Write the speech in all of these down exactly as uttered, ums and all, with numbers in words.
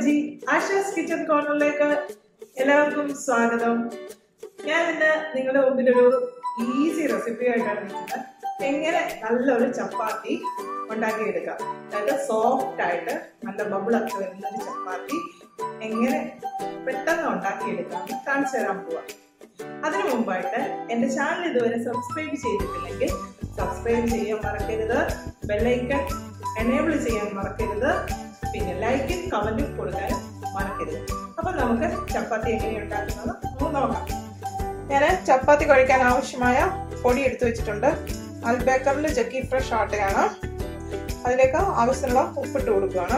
രുചി ആശാസ് കിച്ചൺ കോർണറിലേക്ക് എല്ലാവർക്കും സ്വാഗതം. ഞാൻ ഇന്ന് നിങ്ങളുടെ മുമ്പിൽ ഒരു ഈസി റെസിപ്പി ആയിട്ടാണ് നിൽക്കുന്നത്. എങ്ങനെ നല്ലൊരു ചപ്പാത്തി ഉണ്ടാക്കിയെടുക്കാം, അതായത് സോഫ്റ്റ് ആയിട്ട് നല്ല ബബിളൊക്കെ വരുന്ന ഒരു ചപ്പാത്തി എങ്ങനെ പെട്ടെന്ന് ഉണ്ടാക്കിയെടുക്കാം കാണിച്ചു തരാൻ പോവാം. അതിനു മുമ്പായിട്ട് എൻ്റെ ചാനൽ ഇതുവരെ സബ്സ്ക്രൈബ് ചെയ്തിട്ടില്ലെങ്കിൽ സബ്സ്ക്രൈബ് ചെയ്യാൻ മറക്കരുത്, ബെല്ലൈക്കൺ എനേബിൾ ചെയ്യാൻ മറക്കരുത്, പിന്നെ ലൈക്കും കമന്റും കൊടുക്കാൻ മറക്കരുത്. അപ്പൊ നമുക്ക് ചപ്പാത്തി എങ്ങനെ ഉണ്ടാക്കുന്നത് നമുക്ക് നോക്കാം. ഞാൻ ചപ്പാത്തി കുഴയ്ക്കാൻ ആവശ്യമായ പൊടി എടുത്തു വെച്ചിട്ടുണ്ട്. അൽബേക്കറിൽ ജക്കി ഫ്രഷ് ആട്ടയാണ്. അതിലേക്ക് ആവശ്യമുള്ള ഉപ്പിട്ട് കൊടുക്കുകയാണ്.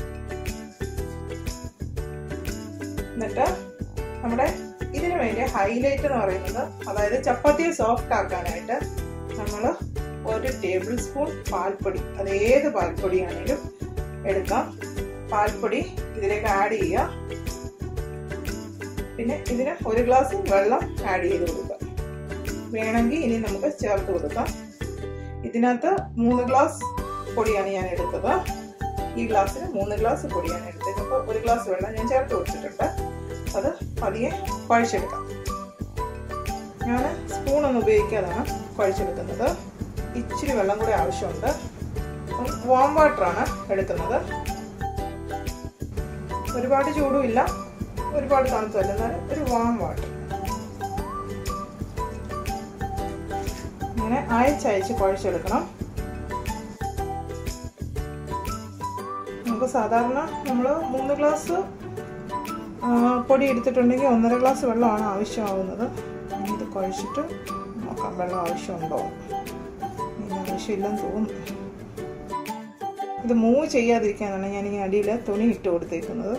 എന്നിട്ട് നമ്മുടെ ഇതിനു വേണ്ടി ഹൈലൈറ്റ് എന്ന് പറയുന്നത്, അതായത് ചപ്പാത്തിയെ സോഫ്റ്റ് ആക്കാനായിട്ട് നമ്മൾ ഒരു ടേബിൾ സ്പൂൺ പാൽപ്പൊടി, അത് ഏത് പാൽപ്പൊടിയാണെങ്കിലും എടുക്കാം. പാൽപ്പൊടി ഇതിലേക്ക് ആഡ് ചെയ്യുക. പിന്നെ ഇതിന് ഒരു ഗ്ലാസ് വെള്ളം ആഡ് ചെയ്ത് കൊടുക്കുക. വേണമെങ്കിൽ ഇനി നമുക്ക് ചേർത്ത് കൊടുക്കാം. ഇതിനകത്ത് മൂന്ന് ഗ്ലാസ് പൊടിയാണ് ഞാൻ എടുത്തത്. ഈ ഗ്ലാസ്സിന് മൂന്ന് ഗ്ലാസ് പൊടിയാണ് എടുത്തത്. അപ്പോൾ ഒരു ഗ്ലാസ് വെള്ളം ഞാൻ ചേർത്ത് കൊടുത്തിട്ടുണ്ട്. അത് പതിയെ കുഴച്ചെടുക്കാം. ഞാൻ സ്പൂണൊന്നും ഉപയോഗിക്കാതാണ് കുഴച്ചെടുക്കുന്നത്. ഇച്ചിരി വെള്ളം കൂടെ ആവശ്യമുണ്ട്. വാം വാട്ടറാണ് എടുക്കുന്നത്. ഒരുപാട് ചൂടും ഇല്ല, ഒരുപാട് തണുത്തല്ല, എന്നാലും ഒരു വാം വാട്ടർ. ഇങ്ങനെ അയച്ചയച്ച് കുഴച്ചെടുക്കണം. നമുക്ക് സാധാരണ നമ്മൾ മൂന്ന് ഗ്ലാസ് പൊടി എടുത്തിട്ടുണ്ടെങ്കിൽ ഒന്നര ഗ്ലാസ് വെള്ളമാണ് ആവശ്യമാവുന്നത്. ഇത് കുഴച്ചിട്ട് നോക്കാം വെള്ളം ആവശ്യമുണ്ടോ. ആവശ്യമില്ലെന്ന് തോന്നുന്നു. ഇത് മൂവ് ചെയ്യാതിരിക്കാനാണ് ഞാൻ ഈ അടിയിൽ തുണി ഇട്ട് കൊടുത്തേക്കുന്നത്.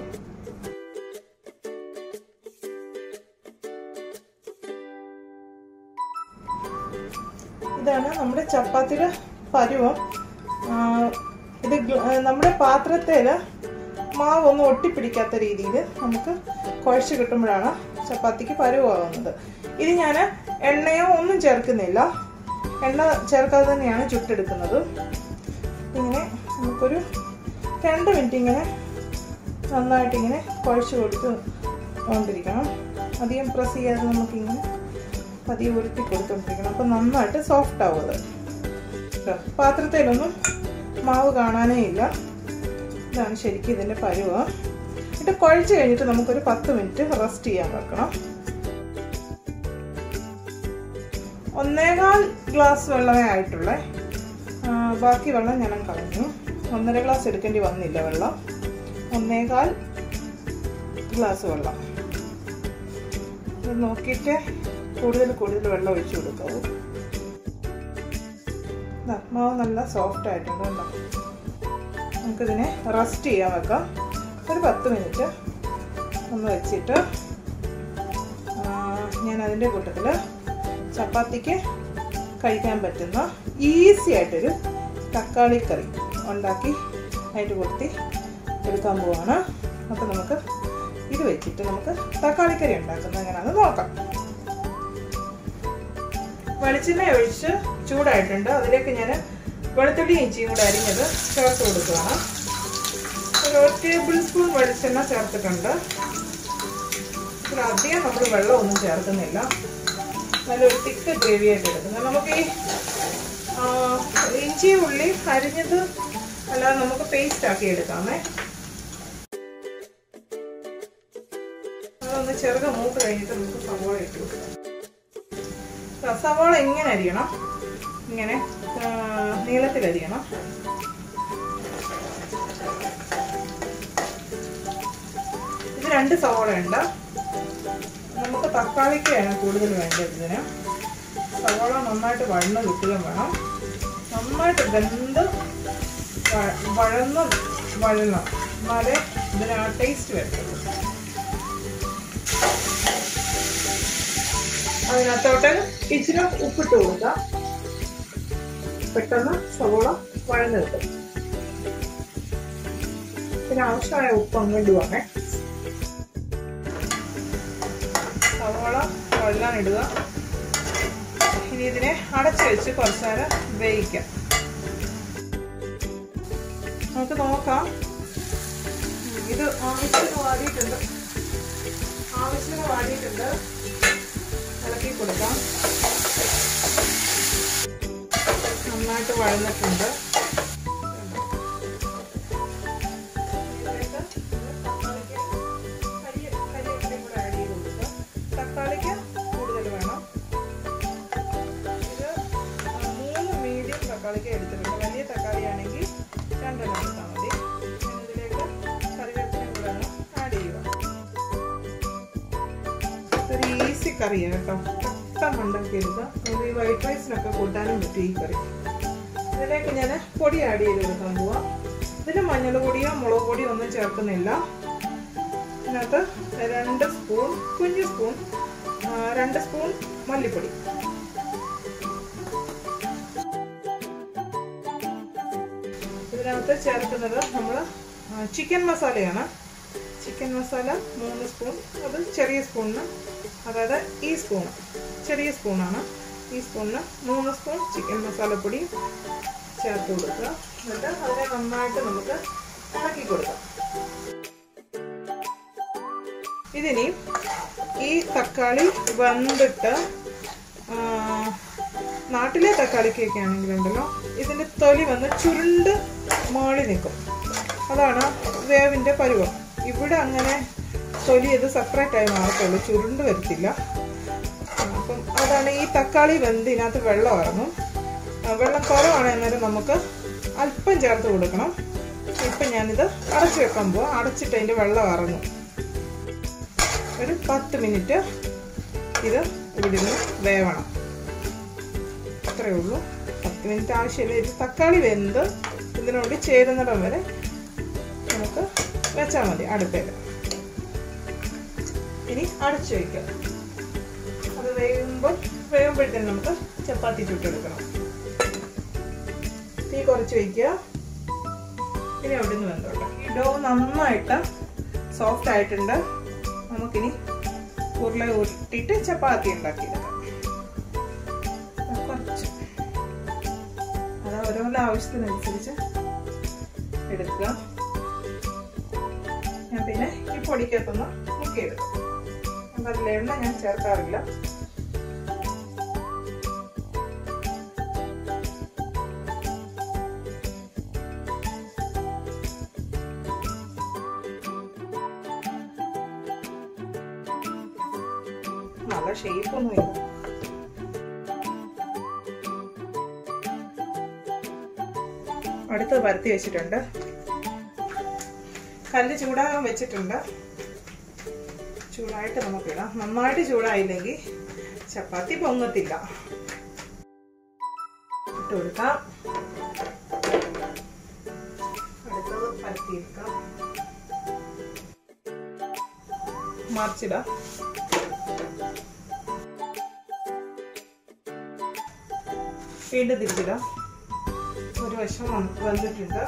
ഇതാണ് നമ്മുടെ ചപ്പാത്തിയുടെ പരുവം. ഇത് നമ്മുടെ പാത്രത്തിൽ മാവൊന്നും ഒട്ടിപ്പിടിക്കാത്ത രീതിയിൽ നമുക്ക് കുഴച്ച് കിട്ടുമ്പോഴാണ് ചപ്പാത്തിക്ക് പരുവാകുന്നത്. ഇത് ഞാൻ എണ്ണയോ ഒന്നും ചേർക്കുന്നില്ല, എണ്ണ ചേർക്കാതെ തന്നെയാണ് ചുട്ടെടുക്കുന്നത്. ഇങ്ങനെ നമുക്കൊരു രണ്ട് മിനിറ്റ് ഇങ്ങനെ നന്നായിട്ട് ഇങ്ങനെ കുഴച്ച് കൊടുത്ത് കൊണ്ടിരിക്കണം. അധികം പ്രസ് ചെയ്യാതെ നമുക്കിങ്ങനെ പതിയെ ഉരുട്ടി കൊടുത്തോണ്ടിരിക്കണം. അപ്പം നന്നായിട്ട് സോഫ്റ്റ് ആവും. അത് പാത്രത്തിലൊന്നും മാവ് കാണാനേ ഇല്ല. ഇതാണ് ശരിക്കും ഇതിൻ്റെ പരുവം. ഇത് കുഴച്ച് കഴിഞ്ഞിട്ട് നമുക്കൊരു പത്ത് മിനിറ്റ് റെസ്റ്റ് ചെയ്യാൻ വെക്കണം. ഒന്നേകാൽ ഗ്ലാസ് വെള്ളമേ ആയിട്ടുള്ളേ. ബാക്കി വെള്ളം ഞാൻ കളഞ്ഞു. ഒന്നര ഗ്ലാസ് എടുക്കേണ്ടി വന്നില്ല വെള്ളം. ഒന്നേകാൽ ഗ്ലാസ് വെള്ളം. ഇത് നോക്കിയിട്ട് കൂടുതൽ കൂടുതൽ വെള്ളം ഒഴിച്ചു കൊടുക്കാവൂ. മാവ് നല്ല സോഫ്റ്റ് ആയിട്ടുണ്ട്. കേട്ടോ, നമുക്കിതിനെ റെസ്റ്റ് ചെയ്യാൻ വെക്കാം. ഒരു പത്ത് മിനിറ്റ് ഒന്ന് വെച്ചിട്ട് ഞാൻ അതിൻ്റെ കൂട്ടത്തിൽ ചപ്പാത്തിക്ക് കഴിക്കാൻ പറ്റുന്ന ഈസി ആയിട്ടൊരു തക്കാളി കറി ഉണ്ടാക്കി അതിൻ്റെ കൂട്ടി എടുക്കാൻ പോവാണ്. അപ്പോൾ നമുക്ക് ഇത് വെച്ചിട്ട് നമുക്ക് തക്കാളി കറി ഉണ്ടാക്കുന്നത് എങ്ങനെയാണെന്ന് നോക്കാം. വെളിച്ചെണ്ണ ഒഴിച്ച് ചൂടായിട്ടുണ്ട്. അതിലേക്ക് ഞാൻ വെളുത്തുള്ളി ഇഞ്ചിയും കൂടെ അരിഞ്ഞത് ചേർത്ത് കൊടുക്കുകയാണ്. ഒരു ടേബിൾ സ്പൂൺ വെളിച്ചെണ്ണ ചേർത്തിട്ടുണ്ട്. അധികം നമ്മൾ വെള്ളമൊന്നും ചേർക്കുന്നില്ല. നല്ലൊരു തിക്ക് ഗ്രേവി ആയിട്ട് എടുക്കുന്നത്. നമുക്ക് ഈ ഇഞ്ചി ഉള്ളി അരിഞ്ഞത് അല്ലാതെ നമുക്ക് പേസ്റ്റ് ആക്കി എടുക്കാമേ. അതൊന്ന് ചെറുത് മൂത്ത് കഴിഞ്ഞിട്ട് നമുക്ക് സവാള ഇട്ട് കൊടുക്കാം. സവാള ഇങ്ങനെ അരിയണം, ഇങ്ങനെ നീളത്തിലരിയണം. ഇത് രണ്ട് സവാള ഉണ്ട്. നമുക്ക് തക്കാളിക്കാണ് കൂടുതൽ വേണ്ടത്. ഇതിന് സവാള നന്നായിട്ട് വഴന്ന് കിട്ടുകയും വേണം. നന്നായിട്ട് വെന്ത് വഴന്ന് വഴണം, എന്നാലേ ഇതിന് ആ ടേസ്റ്റ് വരത്തുള്ളൂ. അതിനകത്തോട്ട് ഇച്ചിരി ഉപ്പിട്ട് കൊടുക്കാം. പെട്ടെന്ന് സവാള വഴന്ന് കിട്ടും. പിന്നെ ആവശ്യമായ ഉപ്പ് അങ്ങോട്ട് വേണേ. സവാള വഴലാനിടുക. ഇനി ഇതിനെ അടച്ചു വെച്ച് കുറച്ചു നേരം വേവിക്കാം. നമുക്ക് നോക്കാം. ഇത് ആവശ്യത്തിന് വാടിയിട്ടുണ്ട് ആവശ്യത്തിന് വാടിയിട്ടുണ്ട് ഇളക്കി കൊടുക്കാം. നന്നായിട്ട് വഴന്നിട്ടുണ്ട്. തക്കാളിക്ക് കൂടുതൽ വേണം. ഇത് മൂന്ന് മീഡിയം തക്കാളിക്ക് എടുത്തിട്ടുണ്ട്. വലിയ തക്കാളി ആണെങ്കിൽ രണ്ടെണ്ണം എടുത്താൽ മതി. ഇതിലേക്ക് കറിവേപ്പിലയും കൂടെ ഒന്ന് ആഡ് ചെയ്യുക. ഇതൊരു ഈസി കറിയാണ് കേട്ടോ, പെട്ടെന്ന് ഉണ്ടാക്കിയെടുക്കാം. നമുക്ക് ഈ വൈറ്റ് റൈസിനൊക്കെ കൂട്ടാനും പറ്റും ഈ കറി. ഇതിലേക്ക് ഞാൻ പൊടി ആഡ് ചെയ്ത് കൊടുക്കാൻ പോവാം. ഇതിന് മഞ്ഞൾ പൊടിയോ മുളക് പൊടിയോ ഒന്നും ചേർക്കുന്നില്ല. ഇതിനകത്ത് രണ്ട് സ്പൂൺ കുഞ്ഞു സ്പൂൺ രണ്ട് സ്പൂൺ മല്ലിപ്പൊടി, ഇതിനകത്ത് ചേർക്കുന്നത് നമ്മൾ ചിക്കൻ മസാലയാണ്. ചിക്കൻ മസാല മൂന്ന് സ്പൂൺ, അത് ചെറിയ സ്പൂണിന്, അതായത് ഈ സ്പൂണ് ചെറിയ സ്പൂണാണ്. ഈ സ്പൂണിന് മൂന്ന് സ്പൂൺ ചിക്കൻ മസാലപ്പൊടി ചേർത്ത് കൊടുക്കുക. എന്നിട്ട് അതിനെ നന്നായിട്ട് നമുക്ക് ഇളക്കി കൊടുക്കാം. ഇതിനി ഈ തക്കാളി വെന്തിട്ട് നാട്ടിലെ തക്കാളിക്കൊക്കെ ആണെങ്കിലുണ്ടല്ലോ ഇതിൻ്റെ തൊലി വന്ന് ചുരുണ്ട് മാളി നിൽക്കും. അതാണ് വേവിൻ്റെ പരുവം. ഇവിടെ അങ്ങനെ തൊലി ഇത് സെപ്പറേറ്റായി മാറത്തുള്ളൂ, ചുരുണ്ട് വരത്തില്ല. അപ്പം അതാണ് ഈ തക്കാളി വെന്ത് ഇതിനകത്ത് വെള്ളം ഇറങ്ങും. വെള്ളം കുറവാണെന്നേരം നമുക്ക് അല്പം ചേർത്ത് കൊടുക്കണം. ഇപ്പം ഞാനിത് അടച്ചു വെക്കാൻ പോവാം. അടച്ചിട്ട് അതിൻ്റെ വെള്ളം ഇറങ്ങും. ഒരു പത്ത് മിനിറ്റ് ഇത് ഇവിടെ നിന്ന് വേവണം. അത്രയേ ഉള്ളൂ. പത്ത് മിനിറ്റ് ആവശ്യമില്ല. ഇത് തക്കാളി വെന്ത് ഇതിനോട് ചേരുന്നിടം വരെ നമുക്ക് വെച്ചാൽ മതി അടുപ്പേൽ. ഇനി അടച്ചു വയ്ക്കുക. അത് വേകുമ്പോൾ വേകുമ്പോഴത്തേനും നമുക്ക് ചപ്പാത്തി ചുട്ടെടുക്കണം. തീ കുറച്ച് വയ്ക്കുക. ഇനി അവിടെ നിന്ന് വെന്തോട്ടെ. ഈ ഡോ നന്നായിട്ട് സോഫ്റ്റ് ആയിട്ടുണ്ട്. നമുക്കിനി ഉരുള ഉരുട്ടിയിട്ട് ചപ്പാത്തി ഉണ്ടാക്കിയെടുക്കാം. കുറച്ച് അത് ഓരോരുടെ ആവശ്യത്തിനനുസരിച്ച് എടുക്കുക. ഞാൻ പിന്നെ ഈ പൊടിക്കകത്തൊന്ന് മുക്കിയെടുക്കും. അപ്പം അതിൽ എണ്ണ ഞാൻ ചേർക്കാറില്ല. നല്ല ഷേപ്പൊന്നുമില്ല. അടുത്ത് പരത്തി വെച്ചിട്ടുണ്ട്. കല്ല് ചൂടാകാൻ വെച്ചിട്ടുണ്ട്. ചൂടായിട്ട് നമുക്കിടാം. നന്നായിട്ട് ചൂടായില്ലെങ്കിൽ ചപ്പാത്തി പൊങ്ങത്തില്ല. ഇട്ട് കൊടുക്കാം. അടുത്തത് പരത്തിയെടുക്കാം. മറിച്ചിടാം. വീണ്ടും തിരിച്ചിടാം. ഒരു വശം വന്നിട്ടുണ്ട്.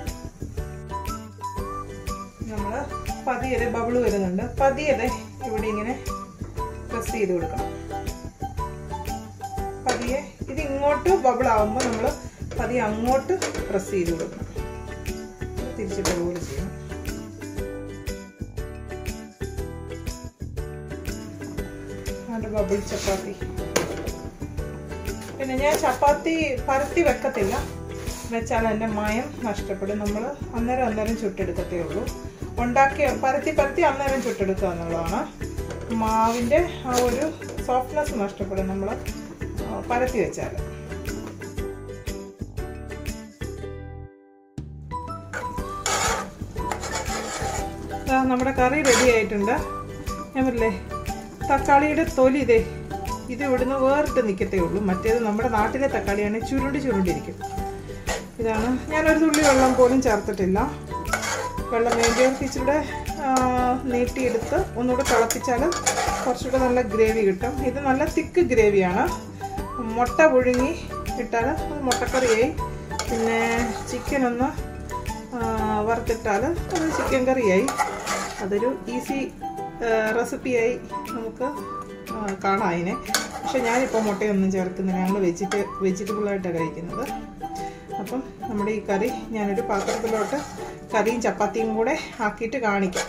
നമ്മൾ പതിയെ ബബിള് വരുന്നുണ്ട്. പതിയെ ഇവിടെ ഇങ്ങനെ പ്രസ് ചെയ്ത് കൊടുക്കണം. പതിയെ ഇത് ഇങ്ങോട്ട് ബബിളാവുമ്പോൾ നമ്മൾ പതിയെ അങ്ങോട്ട് പ്രസ് ചെയ്ത് കൊടുക്കണം. തിരിച്ചിട്ട് പോലെ ചെയ്യണം. അതിൻ്റെ ബബിൾ ചപ്പാത്തി. പിന്നെ ഞാൻ ചപ്പാത്തി പരത്തി വെക്കത്തില്ല. വെച്ചാൽ അതിൻ്റെ മയം നഷ്ടപ്പെടും. നമ്മൾ അന്നേരം അന്നേരം ചുട്ടെടുക്കത്തേ ഉള്ളൂ. ഉണ്ടാക്കി പരത്തി പരത്തി അന്നേരം ചുട്ടെടുക്കുക എന്നുള്ളതാണ്. മാവിൻ്റെ ആ ഒരു സോഫ്റ്റ്നെസ് നഷ്ടപ്പെടും നമ്മൾ പരത്തി വെച്ചാൽ. നമ്മുടെ കറി റെഡി ആയിട്ടുണ്ട്. ഞാൻ പറഞ്ഞില്ലേ തക്കാളിയുടെ തൊലി ഇതേ ഇത് ഇവിടുന്ന് വേറിട്ട് നിൽക്കത്തേ ഉള്ളൂ. മറ്റേത് നമ്മുടെ നാട്ടിലെ തക്കാളിയാണെങ്കിൽ ചുരുണ്ടി ചുരുണ്ടിരിക്കും. ഇതാണ്. ഞാനൊരു തുള്ളി വെള്ളം പോലും ചേർത്തിട്ടില്ല. വെള്ളം വേണ്ടിയവർക്ക് ഇച്ചിരി നീട്ടിയെടുത്ത് ഒന്നുകൂടെ തിളപ്പിച്ചാൽ കുറച്ചുകൂടെ നല്ല ഗ്രേവി കിട്ടും. ഇത് നല്ല തിക്ക് ഗ്രേവിയാണ്. മുട്ട പുഴുങ്ങി ഇട്ടാൽ അത് മുട്ടക്കറിയായി. പിന്നെ ചിക്കൻ ഒന്ന് വറുത്തിട്ടാൽ അത് ചിക്കൻ കറിയായി. അതൊരു ഈസി റെസിപ്പിയായി നമുക്ക് കാണാം അതിനെ. പക്ഷെ ഞാനിപ്പോൾ മുട്ടയൊന്നും ചേർക്കുന്നില്ല. ഞങ്ങൾ വെജിറ്റ വെജിറ്റബിളായിട്ടാണ് കഴിക്കുന്നത്. അപ്പം നമ്മുടെ ഈ കറി ഞാനൊരു പാത്രത്തിലോട്ട് കറിയും ചപ്പാത്തിയും കൂടെ ആക്കിയിട്ട് കാണിക്കാം.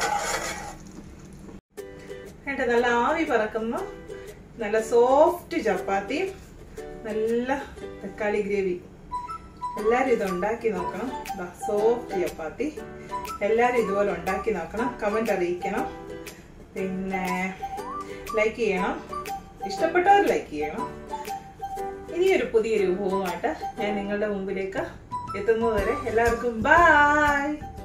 എന്നിട്ട് നല്ല ആവി പറക്കുന്ന നല്ല സോഫ്റ്റ് ചപ്പാത്തിയും നല്ല തക്കാളി ഗ്രേവി. എല്ലാവരും ഇത് ഉണ്ടാക്കി നോക്കണം. സോഫ്റ്റ് ചപ്പാത്തി എല്ലാവരും ഇതുപോലെ ഉണ്ടാക്കി നോക്കണം. കമൻറ്റ് അറിയിക്കണം. പിന്നെ ലൈക്ക് ചെയ്യണം. ഇഷ്ടപ്പെട്ടവർ ലൈക്ക് ചെയ്യണം. ഇനിയൊരു പുതിയൊരു വിഭവമായിട്ട് ഞാൻ നിങ്ങളുടെ മുമ്പിലേക്ക് എത്തുന്നതുവരെ എല്ലാവർക്കും ബൈ.